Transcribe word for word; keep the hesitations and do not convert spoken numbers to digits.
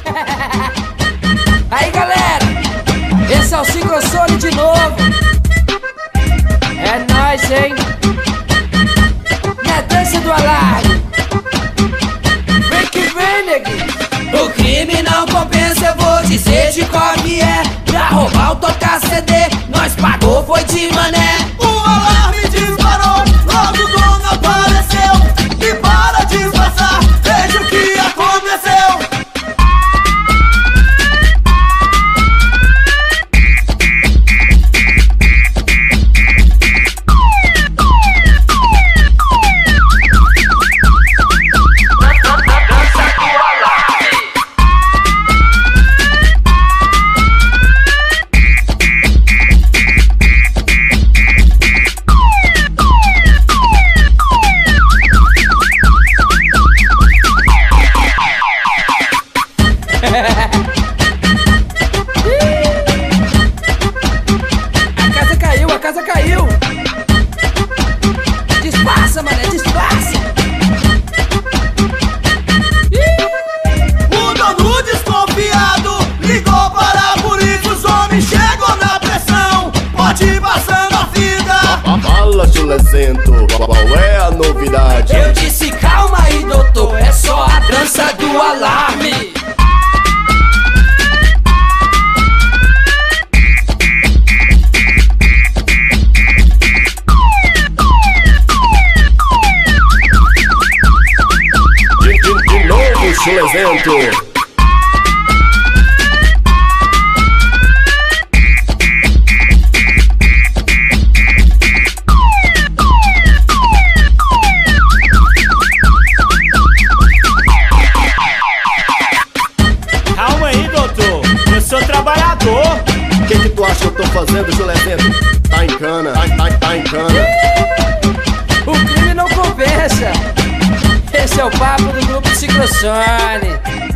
Aí galera, esse é o Ciclosone de novo. É nóis, hein? Na dança do alarme. Vem que vem, neguinho. O crime não compensa, eu vou dizer de qual que é. Pra roubar ou tocar C D, nós pagou, foi de mané. O alarme disparou, logo o dono apareceu. E para disfarçar, veja o que aconteceu. A casa caiu, a casa caiu. Disfarça, mané, disfarça. O dono desconfiado ligou para a polícia. Os homens chegou na pressão, pode passando a vida. Fala, Julezento, qual é a novidade? Eu disse calma aí, doutor, é só a dança do alarme. De, de, de novo, Julezento. Calma aí, doutor, eu sou trabalhador. O que que tu acha que eu tô fazendo, Julezento? Tá em cana, tá, tá, tá em cana. O crime não compensa. Esse é o papo do grupo Ciclosone.